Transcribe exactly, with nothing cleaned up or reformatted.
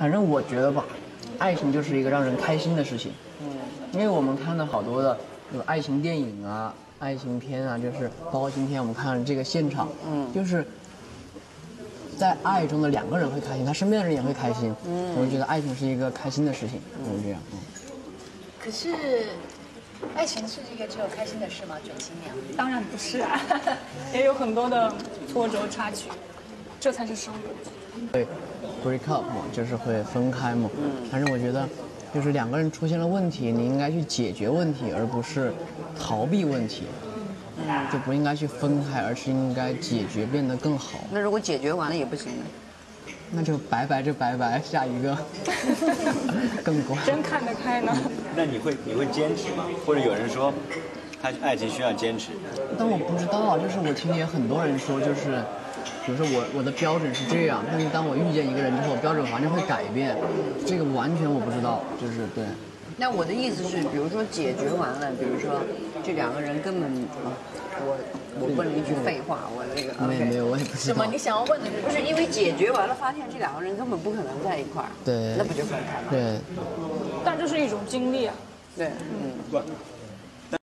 反正我觉得吧，爱情就是一个让人开心的事情。嗯，因为我们看了好多的有爱情电影啊、爱情片啊，就是包括今天我们看了这个现场，嗯，就是在爱中的两个人会开心，他身边的人也会开心。嗯，我觉得爱情是一个开心的事情，就是这样。嗯。 可是，爱情是一个只有开心的事吗？准新娘？ 当然不是啊，也有很多的挫折插曲，这才是生活。 对 ，break up 嘛，就是会分开嘛。嗯。但是我觉得，就是两个人出现了问题，你应该去解决问题，而不是逃避问题。嗯。就不应该去分开，而是应该解决，变得更好。 那如果解决完了也不行呢？ 那就拜拜就拜拜，下一个更乖。 真看得开呢。 那你会你会坚持吗？或者有人说，他爱情需要坚持。 但我不知道，就是我听也很多人说，就是比如说我我的标准是这样，但是当我遇见一个人之后，标准完全会改变。这个完全我不知道，就是对。 那我的意思是，比如说解决完了，比如说这两个人根本，我我问了一句废话，我那个没没有，我也不知道。 什么？你想要问的不是因为解决完了，发现这两个人根本不可能在一块儿， 对， 那不就分开了？ 对。 但这是一种经历啊。 对，嗯。